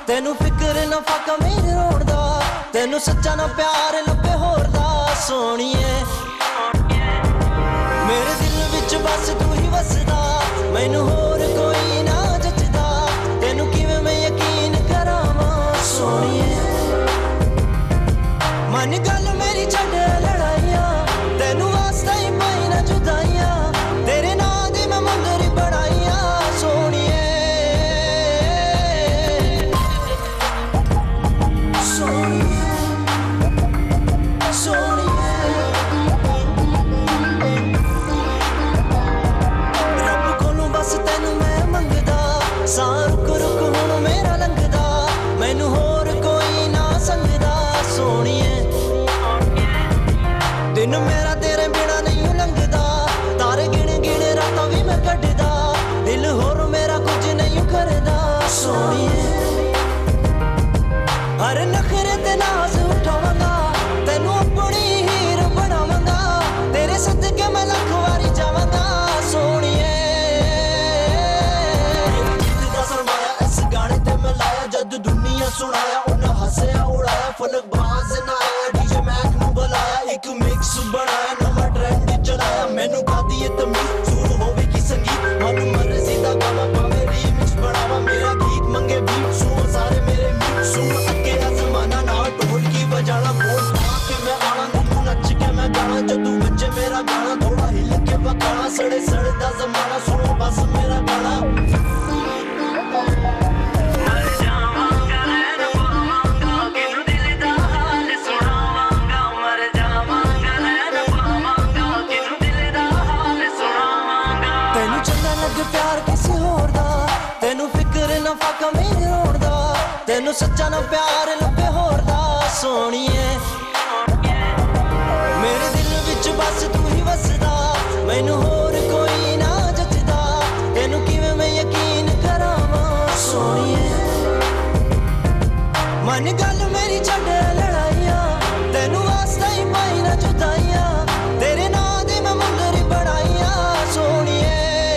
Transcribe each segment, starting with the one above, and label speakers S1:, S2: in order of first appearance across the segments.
S1: तेनू फिक्र ना फाका मेरे रोड दा, तेनू सच्चा ना प्यार लब्बे होर दा सोनिए। मेरे दिल विच बस तू ही वसदा, मैनू होर कोई ना जचदा, तेनू किवें मैं यकीन करावां सोनिए। मन गल मेरी छड्ड लड़ाइयां, तेनू वास्ता ही पाई ना जुदाइयां, तेरे नां दी मैं मुंदरी बढ़ाइयां सोनिए। सां रुक रुक हुण मेरा लंघदा, मैनू होर कोई ना संगदा सोनिए। दिन मेरा तेरे बिना नहीं लंघदा, तारे गिण गिण रातां भी मैं कढदा, दिल होर मेरा कुछ नहीं करदा सोनिए। हर नखरे ते नाज उठावांगा, तैनू अपनी हीर बनावांगा, तेरे सदके मैं लख वारी जावांगा सोनिए। जद दुनिया सुनाया उन्हें हंसया उड़ाया, फलक बाज ना आया, डीजे मैक नू बुलाया, एक मिक्स बनाया, नवा ट्रेंड चलाया, मैनू गादी ये तमीज सुर होवे की संगीत, मन मर्जी दा गाना पावे रीमिक्स बनावा, मेरा गीत मंगे बीट सुनो सारे मेरे मीट सुन, अगे दा जमाना ना ढोल की बजाना, बोल पा के मैं आना, तू नच के मैं गाना, जदू बच्चे मेरा गाना थोड़ा हिल के बकाना, सड़े सड़े दा जमाना सुनो बस मेरा गाना। प्यार किसी होर दा, तेनू फिक्र ना फाका मेरे रोड दा, तेनू सच्चा ना प्यार लब्बे होर दा सोनिए। मेरे दिल विच बस तू ही वसदा, मैनू होर कोई ना जचदा, तेनू किवें मैं यकीन करावां सोनिए। मन गल मेरी छड्ड लड़ाइयां, तेनू वास्ता ही पाई ना जुदाइयां, तेरे नां दी मैं मुंदरी बढ़ाइयां सोनिए।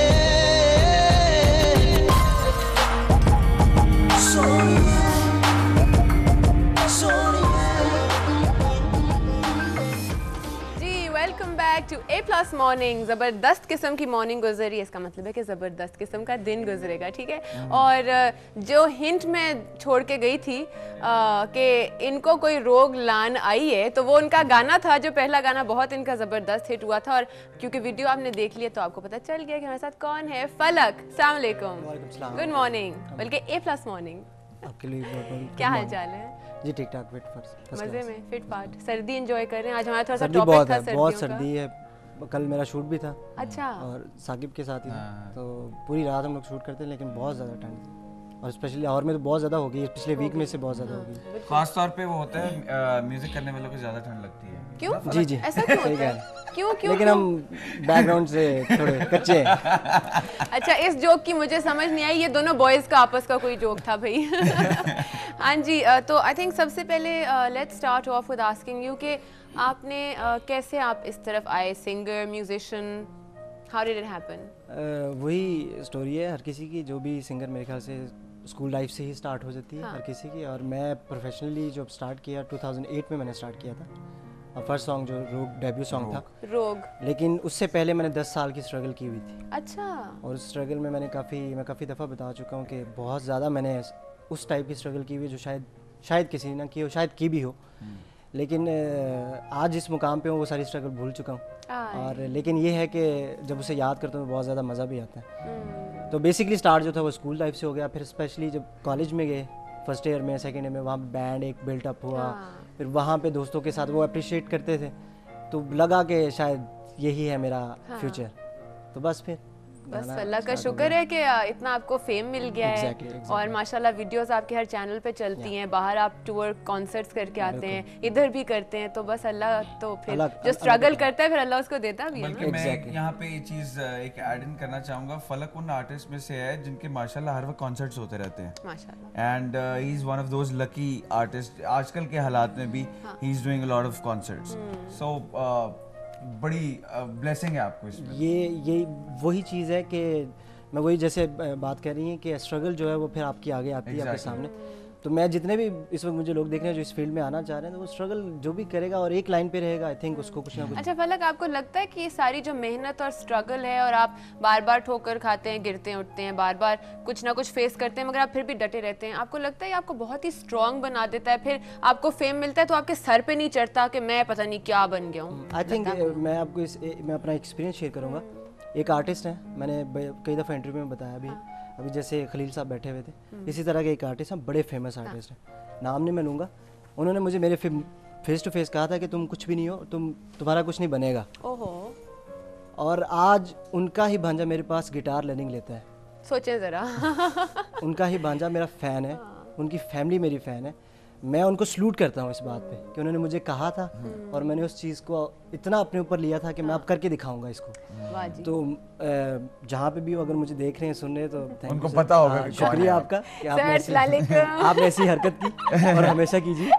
S2: To A+ morning. ज़बरदस्त किस्म की मॉर्निंग गुजरी, इसका मतलब है कि ज़बरदस्त किस्म का दिन गुजरेगा, ठीक है। और जो हिंट में छोड़ के गई थी कि इनको कोई रोग लान आई है, तो वो उनका गाना था, जो पहला गाना बहुत इनका ज़बरदस्त हिट हुआ था, और क्योंकि वीडियो आपने देख लिया तो आपको पता चल गया कि हमारे साथ कौन है। फलक, अस्सलाम वालेकुम, गुड मॉर्निंग, बल्कि A+ मॉर्निंग,
S3: आपके लिए
S2: क्या हाल चाल है
S3: जी? ठीक ठाक, फिट
S2: मजे में, फिट फाट। सर्दी एंजॉय कर रहे हैं? आज हमारा थोड़ा सा
S3: सर्दी
S2: टॉपिक
S3: बहुत
S2: था
S3: है,
S2: सर्दियों
S3: बहुत
S2: का।
S3: सर्दी है। कल मेरा शूट भी था,
S2: अच्छा,
S3: और साकिब के साथ ही था, तो पूरी रात हम लोग शूट करते हैं, लेकिन बहुत ज़्यादा ठंड थी, और स्पेशली लाहौर में तो बहुत ज़्यादा हो गई है, पिछले वीक में से बहुत ज़्यादा हो गई।
S4: खास तौर पे वो होता है म्यूजिक करने वालों को ज़्यादा ठंड लगती है।
S2: क्यों?
S3: जी जी,
S2: ऐसा क्यों
S3: सही
S2: होता है?
S3: कह,
S2: क्यों क्यों?
S3: लेकिन हम बैकग्राउंड से थोड़े कच्चे हैं।
S2: अच्छा, इस जोक की मुझे समझ नहीं आई, ये दोनों बॉयज़ का आपस का कोई जोक था भाई। हाँ जी, तो आई थिंक सबसे पहले let's start off with asking you कि आपने कैसे आप इस तरफ आए, singer, musician, how did it happen?
S3: वही स्टोरी है हर किसी की, जो भी सिंगर मेरे ख्याल से स्कूल लाइफ से ही स्टार्ट हो जाती है,
S2: हाँ।
S3: हर किसी की। और मैं प्रोफेशनली जब स्टार्ट किया 2008 में मैंने स्टार्ट किया था, और फर्स्ट सॉन्ग जो रोग डेब्यू सॉन्ग था,
S2: रोग।
S3: लेकिन उससे पहले मैंने 10 साल की स्ट्रगल की हुई थी।
S2: अच्छा।
S3: और उस स्ट्रगल में मैं काफ़ी दफ़ा बता चुका हूँ कि बहुत ज़्यादा मैंने उस टाइप की स्ट्रगल की हुई जो शायद किसी ने ना की हो, शायद की भी हो, लेकिन आज जिस मुकाम पे हूँ वो सारी स्ट्रगल भूल चुका हूँ। और लेकिन ये है कि जब उसे याद करता हूँ तो बहुत ज़्यादा मज़ा भी आता है। तो बेसिकली स्टार्ट जो था वो स्कूल लाइफ से हो गया, फिर स्पेशली जब कॉलेज में गए, फर्स्ट ईयर में, सेकेंड ईयर में, वहाँ बैंड एक बिल्टअप हुआ, फिर वहाँ पे दोस्तों के साथ वो अप्रिशिएट करते थे, तो लगा कि शायद यही है मेरा फ्यूचर। तो बस फिर
S2: बस अल्लाह का शुक्र है कि इतना आपको फेम मिल गया है। और माशाल्लाह वीडियोस आपके हर चैनल पे चलती हैं, बाहर आप टूर कॉन्सर्ट्स करके आते हैं, इधर भी करते हैं, तो बस अल्लाह तो फिर जो स्ट्रगल करता है फिर अल्लाह उसको देता भी है।
S4: बल्कि मैं यहाँ पे ये चीज़ एक ऐड इन करना चाहूँगा, फलक उन आर्टिस्ट में से है जिनके माशाल्लाह हर वक्त कॉन्सर्ट्स होते रहते हैं माशाल्लाह, and he is one of those lucky artist. आजकल के हालात में भी he is doing a lot of concerts, so बड़ी ब्लेसिंग है आपको इसमें।
S3: ये वही चीज़ है कि मैं वही जैसे बात कर रही हैं कि स्ट्रगल जो है वो फिर आपकी आगे आती है आपके सामने। तो मैं जितने भी इस वक्त मुझे लोग देख रहे हैं जो इस फील्ड में आना चाह रहे हैं, तो वो स्ट्रगल जो भी करेगा और एक लाइन पे रहेगा, आई थिंक उसको कुछ ना कुछ।
S2: अच्छा फलक, आपको लगता है कि ये सारी जो मेहनत और स्ट्रगल है और आप बार बार ठोकर खाते हैं, गिरते हैं, उठते हैं, बार बार कुछ ना कुछ फेस करते हैं, मगर आप फिर भी डटे रहते हैं, आपको लगता है ये आपको बहुत ही स्ट्रॉन्ग बना देता है? फिर आपको फेम मिलता है तो आपके सर पे नहीं चढ़ता कि मैं पता नहीं क्या बन गया हूँ?
S3: आई थिंक मैं आपको मैं अपना एक्सपीरियंस शेयर करूँगा। एक आर्टिस्ट है, मैंने कई दफ़ा इंटरव्यू में बताया अभी जैसे खलील साहब बैठे हुए थे, इसी तरह के एक आर्टिस्ट हैं, बड़े फेमस आर्टिस्ट हैं, नाम नहीं मैं लूँगा। उन्होंने मुझे मेरे फेस टू फेस कहा था कि तुम कुछ भी नहीं हो, तुम्हारा कुछ नहीं बनेगा।
S2: ओहो।
S3: और आज उनका ही भांजा मेरे पास गिटार लर्निंग लेता है।
S2: सोचें ज़रा।
S3: उनका ही भांजा मेरा फ़ैन है, उनकी फैमिली मेरी फ़ैन है। मैं उनको सलूट करता हूँ इस बात पे कि उन्होंने मुझे कहा था और मैंने उस चीज़ को इतना अपने ऊपर लिया था कि मैं अब करके दिखाऊंगा इसको। तो जहाँ पे भी अगर मुझे देख रहे हैं, सुन रहे हैं, तो
S4: उनको पता होगा।
S3: शुक्रिया आपका कि आपने ऐसी हरकत की और हमेशा कीजिए।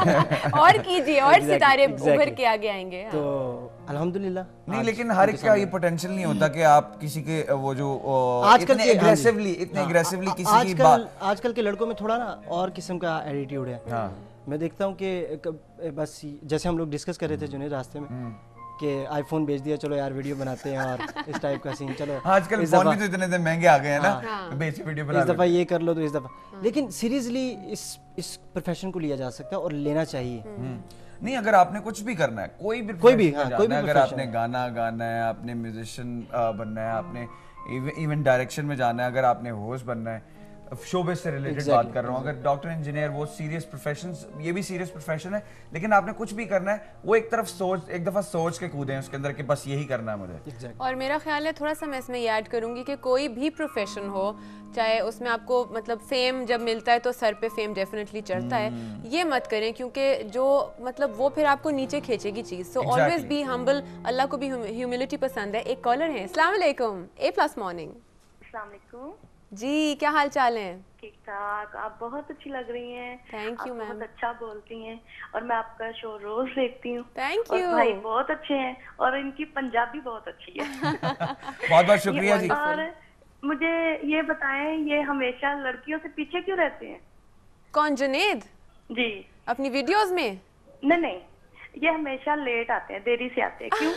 S2: और कीजिए और सितारे उभर के आगे आएंगे।
S3: तो अल्हम्दुलिल्लाह।
S4: नहीं, लेकिन हर एक का ये पोटेंशियल नहीं होता कि आप किसी के वो जो
S3: आजकल
S4: इतने एग्रेसिवली किसी की बात।
S3: आजकल के लड़कों में थोड़ा ना और किस्म का एटीट्यूड है। मैं देखता हूँ कि बस जैसे हम लोग डिस्कस कर रहे थे जुनेद रास्ते में कि आईफोन बेच दिया, चलो यार वीडियो बनाते हैं और इस टाइप का सीन। चलो
S4: आजकल फोन भी तो इतने महंगे आ गए हैं ना, बेसिक वीडियो बना,
S3: इस दफ़ा ये कर लो तो इस दफ़ा। लेकिन सीरियसली इस प्रोफेशन को लिया जा सकता है और लेना चाहिए।
S4: नहीं, अगर आपने कुछ भी करना है, कोई भी अगर आपने गाना गाना है, आपने म्यूजिशियन बनना है, आपने इवन डायरेक्शन में जाना है, अगर आपने होस्ट बनना है, शोबिज़ से रिलेटेड बात कर रहा हूँ, अगर डॉक्टर इंजीनियर, वो सीरियस प्रोफेशन, ये भी सीरियस प्रोफेशन है, लेकिन आपने कुछ भी करना है, वो एक दफ़ा सोच के कूदें उसके अंदर कि बस यही करना है मुझे।
S2: और मेरा ख्याल है थोड़ा सा मैं इसमें ये ऐड करूँगी कि कोई भी प्रोफेशन हो, चाहे उसमें आपको मतलब फेम जब मिलता है तो सर पे फेम डेफिनेटली चढ़ता है, ये मत करें क्योंकि जो मतलब वो फिर आपको नीचे खींचेगी चीज़। So always be humble. अल्लाह को भी ह्यूमिलिटी पसंद है। एक कॉलर है। अस्सलाम वालेकुम। A+ morning.
S5: अस्सलाम वालेकुम
S2: जी, क्या हाल चाल है?
S5: ठीक ठाक। आप बहुत अच्छी लग रही हैं।
S2: Thank you ma'am.
S5: बहुत अच्छा बोलती हैं और मैं आपका शो रोज देखती हूँ।
S2: Thank
S5: you. भाई बहुत अच्छे हैं और इनकी पंजाबी बहुत अच्छी है।
S4: बहुत बहुत शुक्रिया जी।
S5: और मुझे ये बताएं, ये हमेशा लड़कियों से पीछे क्यों रहते हैं?
S2: कौन, जुनेद?
S5: जी।
S2: अपनी वीडियोस में?
S5: नहीं, ये हमेशा लेट आते हैं, देरी से आते हैं, क्यों?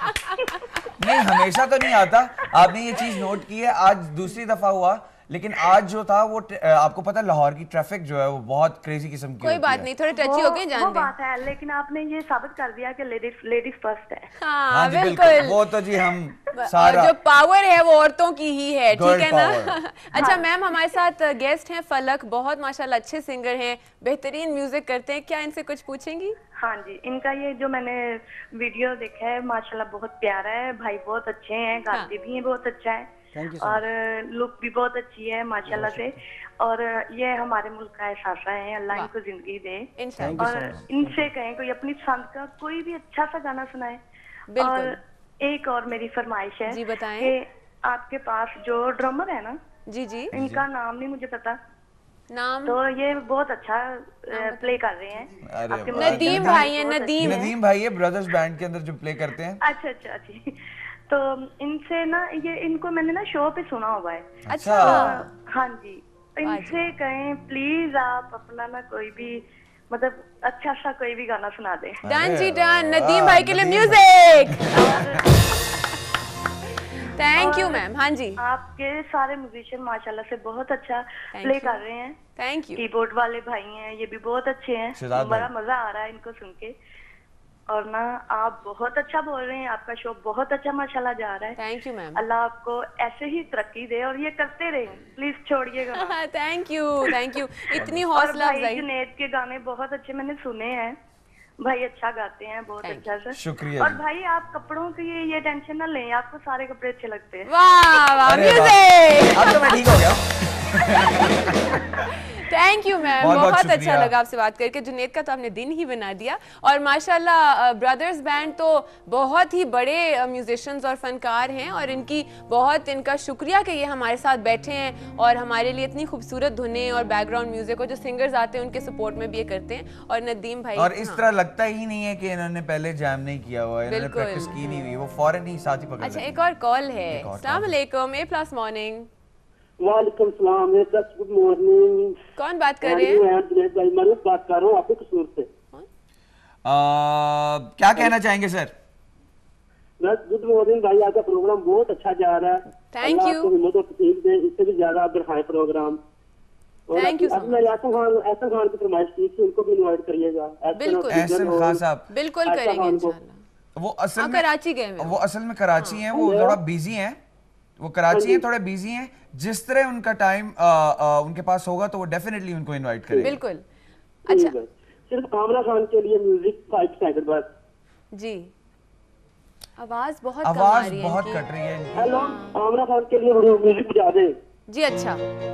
S4: नहीं, हमेशा तो नहीं आता। आपने ये चीज नोट की है, आज दूसरी दफा हुआ, लेकिन आज जो था वो आपको पता है लाहौर की ट्रैफिक जो है वो बहुत क्रेजी किस्म की
S2: कोई बात नहीं, थोड़े टची हो गए, जानते हैं।
S5: वो बात है, लेकिन आपने ये साबित कर दिया कि लेडीज फर्स्ट है।
S2: हाँ जी, बिल्कुल।
S4: वो तो जी हम सारा
S2: जो पावर है वो औरतों की ही है, ठीक है ना? अच्छा मैम, हमारे साथ गेस्ट हैं फलक, बहुत माशाल्लाह अच्छे सिंगर हैं, बेहतरीन म्यूजिक करते हैं, क्या इनसे कुछ पूछेंगी?
S5: हाँ जी, इनका ये जो मैंने वीडियो देखा है माशाल्लाह बहुत प्यारा है, भाई बहुत अच्छे हैं, गाते भी हैं बहुत अच्छा है और लुक भी बहुत अच्छी है माशाल्लाह से। और ये हमारे मुल्क का एहसास है, अल्लाह इनको जिंदगी दे और इनसे कहें कोई अपनी पसंद का कोई भी अच्छा सा गाना सुनाए। और एक और मेरी फरमाइश है
S2: जी, बताएं।
S5: कि आपके पास जो ड्रमर है ना,
S2: जी जी,
S5: इनका नाम नहीं मुझे पता,
S2: नाम
S5: तो ये बहुत अच्छा प्ले कर रहे हैं।
S2: नदीम भाई है।
S4: नदीम भाई है, ब्रदर्स बैंड के अंदर जो प्ले करते हैं।
S5: अच्छा अच्छा अच्छी। तो इनसे ना, ये इनको मैंने ना शो पे सुना हुआ है।
S2: अच्छा।
S5: हाँ जी, इनसे कहें प्लीज आप अपना ना कोई भी मतलब अच्छा सा कोई भी गाना सुना दे।
S2: डन जी डन, नदीम भाई के लिए म्यूजिक। Thank you ma'am. हाँ जी,
S5: आपके सारे म्यूजिशियन माशाल्लाह से बहुत अच्छा प्ले कर रहे हैं।
S2: Thank you.
S5: कीबोर्ड वाले भाई हैं, ये भी बहुत अच्छे हैं, बड़ा मजा आ रहा है इनको सुन के। और ना आप बहुत अच्छा बोल रहे हैं, आपका शो बहुत अच्छा माशाल्लाह जा रहा है।
S2: Thank you ma'am.
S5: अल्लाह आपको ऐसे ही तरक्की दे और ये करते रहें, प्लीज छोड़िएगा।
S2: थैंक यू थैंक यू, इतनी हौसला अफजाई।
S5: जुनैद के गाने बहुत अच्छे मैंने सुने हैं, भाई अच्छा गाते हैं, बहुत अच्छा सर,
S4: शुक्रिया।
S5: और भाई आप कपड़ों की ये टेंशन ना लें, आपको सारे कपड़े अच्छे लगते हैं।
S2: वाह वाह, म्यूजिक।
S4: अब तो मैं ठीक हो गया।
S2: थैंक यू मैम, बहुत अच्छा लगा आपसे बात करके। जुनैद का तो आपने दिन ही बना दिया। और माशाल्लाह ब्रदर्स बैंड तो बहुत ही बड़े म्यूजिशियंस और फनकार हैं और इनका शुक्रिया कि ये हमारे साथ बैठे हैं और हमारे लिए इतनी खूबसूरत धुनें और बैकग्राउंड म्यूजिक और जो सिंगर्स आते हैं उनके सपोर्ट में भी ये करते हैं। और नदीम भाई,
S4: और इस तरह लगता ही नहीं है कि इन्होंने पहले जैम नहीं किया हुआ है, इन्होंने प्रैक्टिस की नहीं हुई, वो फौरन ही साथ ही पकड़।
S2: अच्छा, एक और कॉल है। अस्सलाम वालेकुम, A+ मॉर्निंग।
S6: वालेकुम सलाम, गुड मॉर्निंग।
S2: कौन बात कर रहे हैं?
S6: मैं बात कर रहा हूँ आपके कसूर से।
S4: क्या कहना चाहेंगे सर?
S6: बस गुड मॉर्निंग भाई, आपका प्रोग्राम बहुत अच्छा जा रहा है।
S2: Thank you.
S6: इससे भी ज्यादा आप बढ़ाएं प्रोग्राम।
S2: Thank you.
S6: अब मैं एहसन खान की फरमाइश की थी, उनको भी इनवाइट करिएगा।
S2: बिल्कुल
S4: एहसन खान साहब
S2: बिल्कुल करेंगे इंशाल्लाह।
S4: वो असल में
S2: कराची गए हैं।
S4: वो असल में कराची हैं, वो थोड़ा बिजी हैं, वो कराची हैं, थोड़े बिजी हैं। जिस तरह उनका टाइम उनके पास होगा तो वो डेफिनेटली उनको इनवाइट करेंगे।
S2: बिल्कुल। अच्छा,
S6: सिर्फ आमना खान के लिए म्यूजिक 5 सेकंड बस।
S2: जी आवाज बहुत कम आ रही है,
S4: बहुत कट रही है।
S6: हेलो, आमना खान के लिए म्यूजिक बजा दे
S2: जी। अच्छा,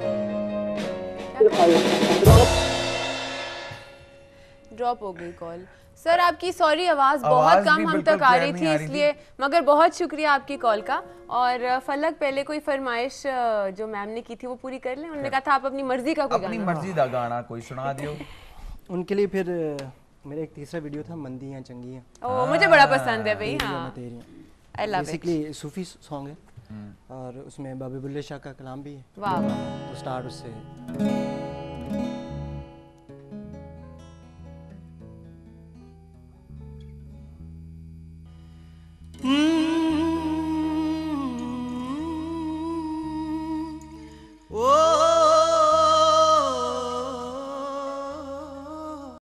S2: ड्रॉप हो गई कॉल सर आपकी। सॉरी, आवाज बहुत कम हम तक आ रही थी इसलिए, मगर बहुत शुक्रिया आपकी कॉल का। और फलक, पहले कोई फरमाइश जो मैम ने की थी वो पूरी कर लें। उन्होंने कहा था आप अपनी मर्जी का कोई
S4: अपनी
S2: गाना,
S4: मर्जी का गाना कोई सुना दियो
S3: उनके लिए। फिर मेरा एक तीसरा वीडियो था मंदियाँ चंगियाँ।
S2: ओह, मुझे बड़ा पसंद है भाई। हाँ, आई लव इट।
S3: बेसिकली सूफी सॉन्ग है और उसमें बाबी बुल्ले शाह का कलाम भी है।
S2: वाह,
S3: तो स्टार्ट उससे